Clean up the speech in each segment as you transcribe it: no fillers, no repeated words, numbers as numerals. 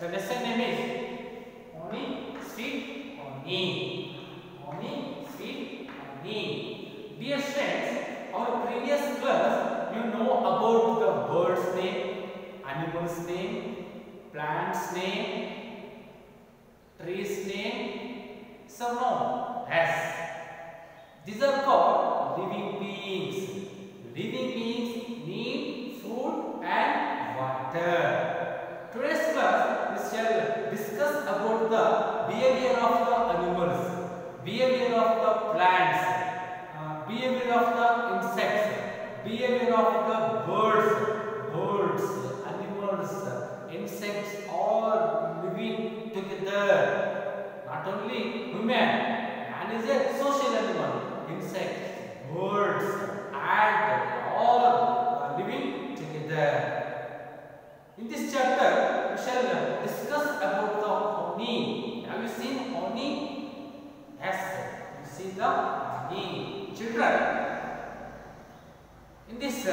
The lesson name is Honey, Sweet Honey. Honey, Sweet Honey. Dear friends, our previous class, you know about the bird's name, animal's name, plant's name, trees name. So now, yes, these are called living beings. Living beings need food and water. Today's class, we shall discuss about the behavior of the animals, behavior of the plants, behavior of the insects, behavior of the birds, animals, insects, all living together. Not only human, man is a social animal. Insects, birds, and all living together. In this chapter, we shall discuss about the honey. Have you seen honey? Yes, you see the honey. Children, in this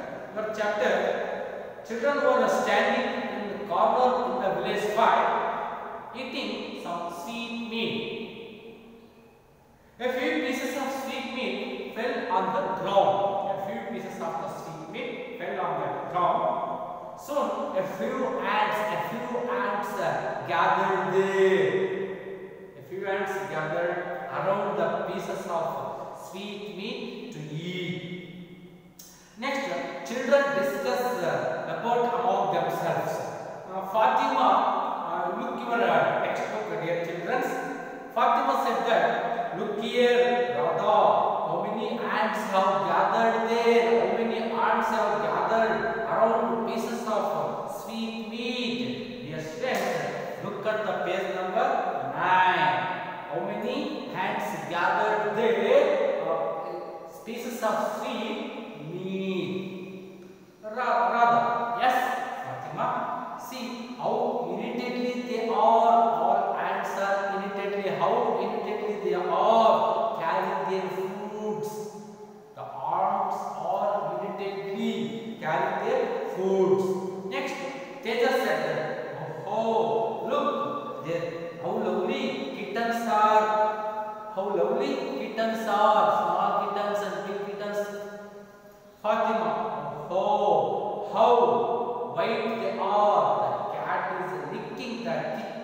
chapter, children were standing in the corner in the village fire, eating some sweet meat. A few pieces of sweet meat fell on the ground. A few pieces of the sweet meat fell on the ground. Soon, a few ants gathered there. A few ants gathered around the pieces of sweet meat to eat. Next, children discuss about among themselves. Fatima, look your textbook, dear children. Fatima said that, look here, Radha, how many ants have gathered there? How many ants have gathered around pieces of sweet meat? Dear friends, look at the page number 9. How many ants gathered there? Pieces of sweet meat. Radha, yes, Fatima, see how irritatedly they are. All ants are irritatedly. How irritatedly they are carrying their foods. The ants are irritatedly carrying their foods. Next, Tejas said that, oh, look, there, how lovely kittens are. How lovely kittens are. Small kittens and big kittens. Fatima, oh, how white they are. The cat is licking the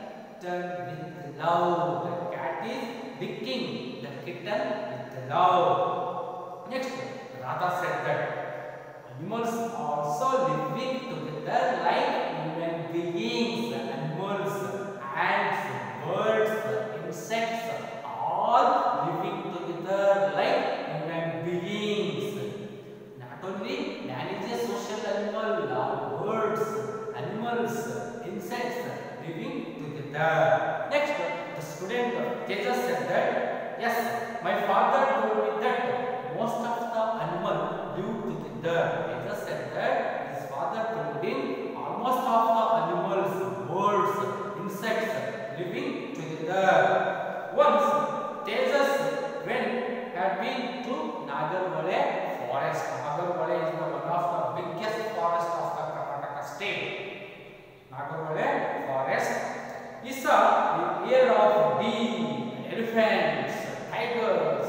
kitten with love. The cat is licking the kitten with love. Next, Radha said that animals also living together like human beings. Animals, ants, birds, insects, all living together like human beings. Not only man is a social animal, birds, animals, insects living together. Next, the student Tejas said that, yes, my father told me that most of the animals live together. Tejas said that his father told him almost of the animals, birds, insects living together. Once, Tejas had been to Nagarvale forest. Nagarvale is one of the biggest forest of the Karnataka state. Nagarvale forest. He saw the pair of deer, elephants, tigers,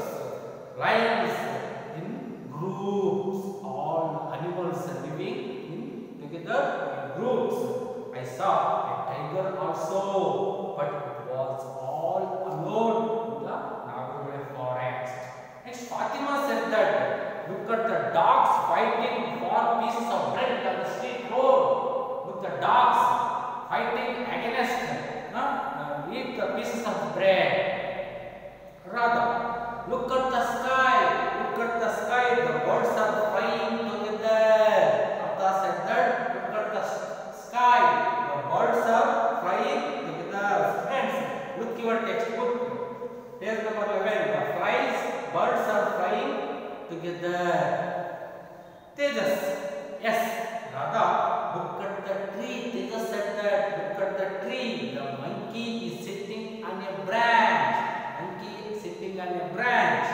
lions in groups. All animals living together in groups. I saw a tiger also, but it was all alone in the Nagarvale forest. Next, Fatima said that, look at the dogs fighting for pieces of bread on the street road. Look at the dogs fighting against eat the pieces of bread. Rather, look at the sky. Look at the sky. The birds are flying together. Radha said that, look at the sky. The birds are flying together. Friends, look your textbook. Page number 11. The birds are flying together. Tejas, yes, Radha, look at the tree. Tejas said that, look at the tree. The monkey is sitting on a branch. Monkey is sitting on a branch.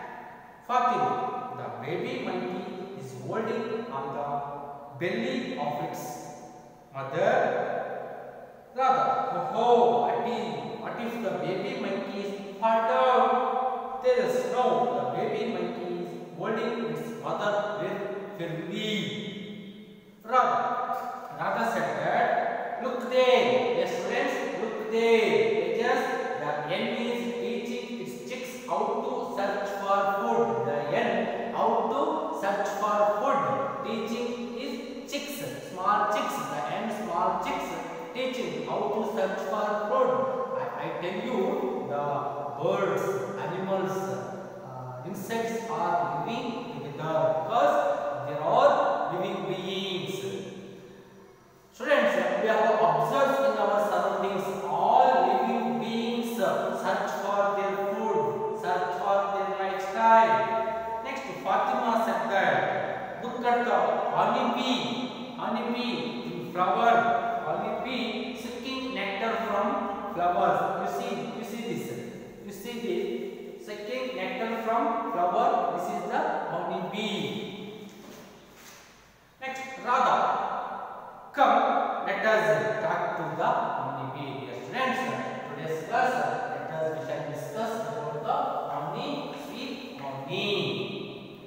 Fatima, the baby monkey is holding on the belly of its mother. Rather, oh, what if the baby monkeys fall down? There is no, the baby monkey is holding its mother very firmly. Rather said that, look there, yes friends, look there. Just the hen is teaching its chicks how to search for food. The hen how to search for food. Teaching is chicks, small chicks. The hen small chicks teaching how to search for food. I tell you, the birds, animals, insects are living together because they are living beings. Students, we have observed in our surroundings all living beings search for their food, search for their lifestyle. Next, Fatima said that, look at the honeybee in flower, honeybee sucking nectar from flowers. You see this, sucking nectar from flower. This is the honeybee. Next, Radha. Come, let us talk to the honeybee. Dear students, today's class, we shall discuss about the honey, sweet honey.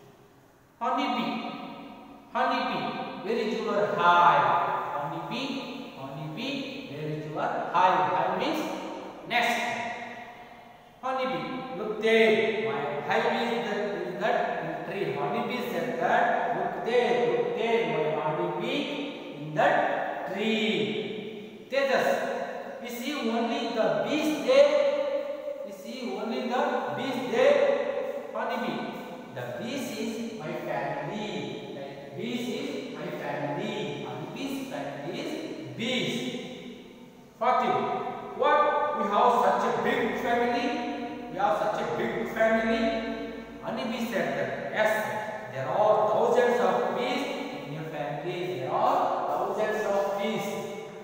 Honeybee, where is your hive? Honeybee, where is your hive? Hive means nest. Honeybee, look there. My hive is that tree. Honeybee said that, look there, my honeybee in that tree. Tejas, we see only the bees there. Honeybee, the bees is my family. Honeybee's family is bees. Fatim, what? We have such a big family. Honeybee said that, yes, there are thousands of bees in your family. There are thousands of bees.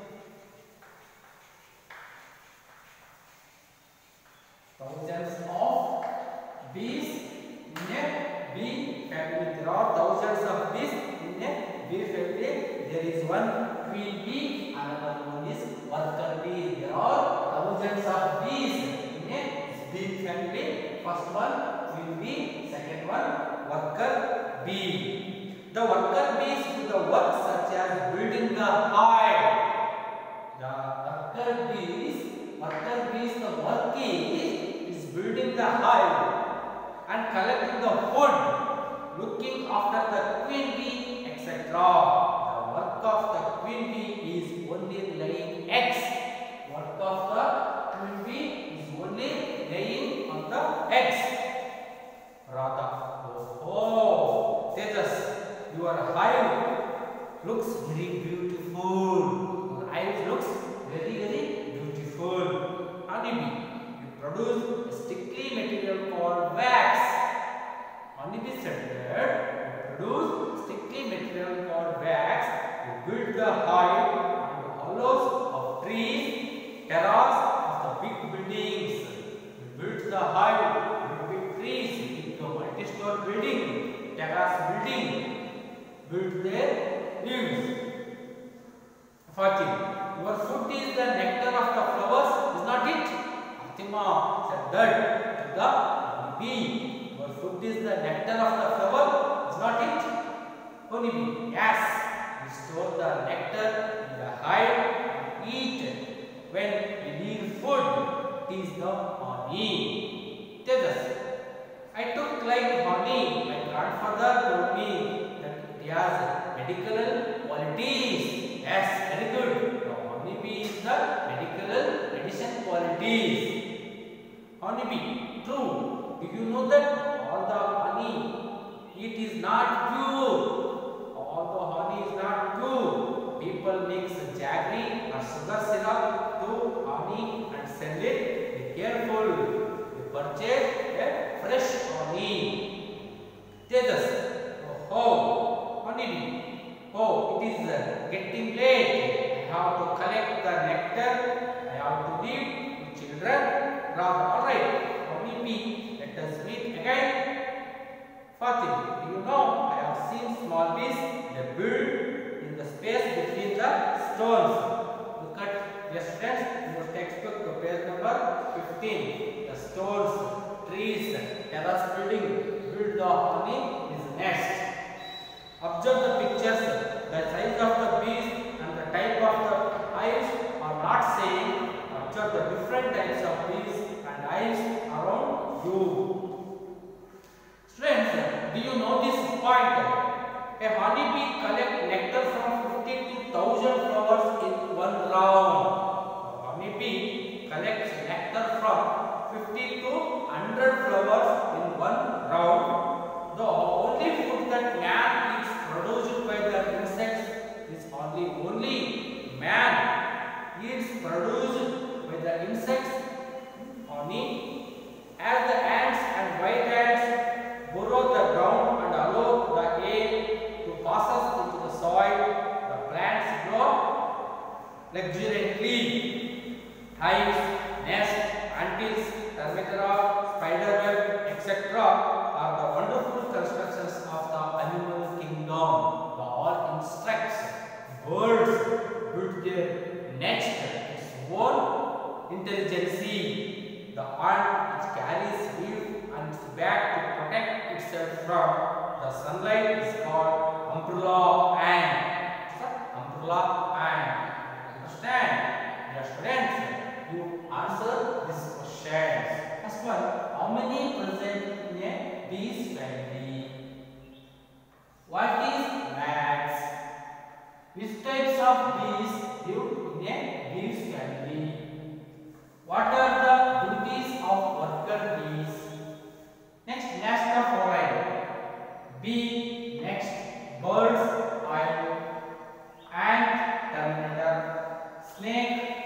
Thousands of bees in a bee family. There are thousands of bees in a bee family. There is one queen bee, another one is worker bee. There are thousands of bees in a bee family. First one queen bee, second one worker bee. The worker bees do the work such as building the hive. The worker bees, the work is building the hive and collecting the food, looking after the queen bee, etc. The work of the queen bee is only laying eggs. Work of the queen bee is only laying on the eggs. Radha, oh, Tejas, your hive looks very beautiful. Your hive looks very, very beautiful. Honeybee, you produce a sticky material called wax. Honeybee said that you produce sticky material called wax. You build the hive on the hollows of trees, terrace of the big buildings. You build the hive on big trees, big multi-story building, terrace building. Build their leaves. Fatima, your food is the nectar of the flowers, is not it? Fatima said that to the honeybee. Your food is the nectar of the flower, is not it? Honeybee, yes. We store the nectar in the hive and eat. When we need food, it is the honey. Tejas, I took like honey. My grandfather told me that it has medical qualities. Yes, very good. The honeybee is the medical medicine qualities. Honeybee, true. Do you know that all the honey, it is not pure. All the honey is not pure. People mix jaggery or sugar syrup to honey and sell it. Be careful. You purchase a fresh honey. Tejas, oh, honeybee. Oh, it is getting late. I have to collect the nectar. I have to leave the children. Alright, honeybee, let us meet again. Fatima, do you know, I have seen small bees, they build in the space between the stones. Look at students, in your textbook page number 15. The stones, trees, terrace building build the honey is nest. Observe the pictures. The size of the bees and the type of the hives are not same. Observe the different types of bees and hives around you. Students, do you know this point? A honeybee collects nectar from 50 to 1000 flowers in one round. A honeybee collects nectar from 50 to 100 flowers in one round. The only food that man eats produced by the insects is only man eats produced by the insects honey. As the ants and white ants burrow the ground and allow the air to pass into the soil, the plants grow luxuriantly. Hives, nests, antis, termitera, spiderweb, etc. are the wonderful constructions of the animal kingdom. The all insects, birds build their nest its own intelligence. The ant which carries leaf on its back to protect itself from the sunlight is called umbrella ant. Umbrella ant. Understand? Dear students, you answer this question. First one, how many present in a bee's family? What is wax? Which types of bees live in a bee's family? What are the duties of worker bees? Next, nest of foreign. Bee, next, birds, hive, ant, terminator, snake,